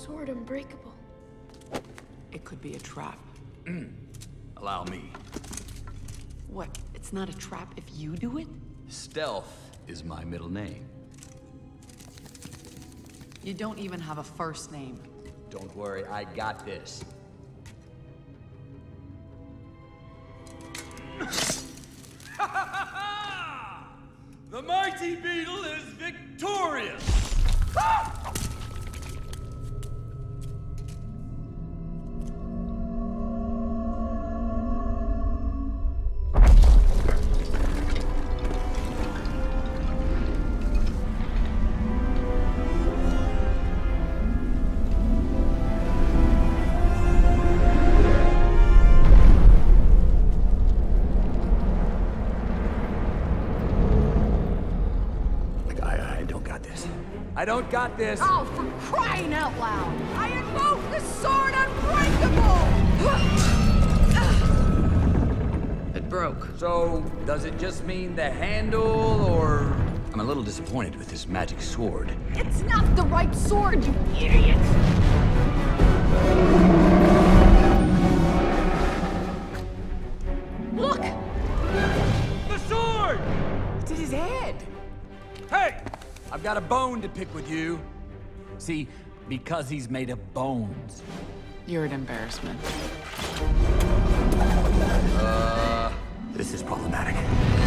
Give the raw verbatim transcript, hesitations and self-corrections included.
Sword Unbreakable. It could be a trap. Mm. Allow me. What? It's not a trap if you do it? Stealth is my middle name. You don't even have a first name. Don't worry, I got this. The mighty beetle is victorious! Ah! I don't got this. Oh, for crying out loud! I invoke the Sword Unbreakable! It broke. So, does it just mean the handle, or... I'm a little disappointed with this magic sword. It's not the right sword, you idiot! Look! The sword! It's in his head! Hey! I've got a bone to pick with you. See, because he's made of bones. You're an embarrassment. Uh, this is problematic.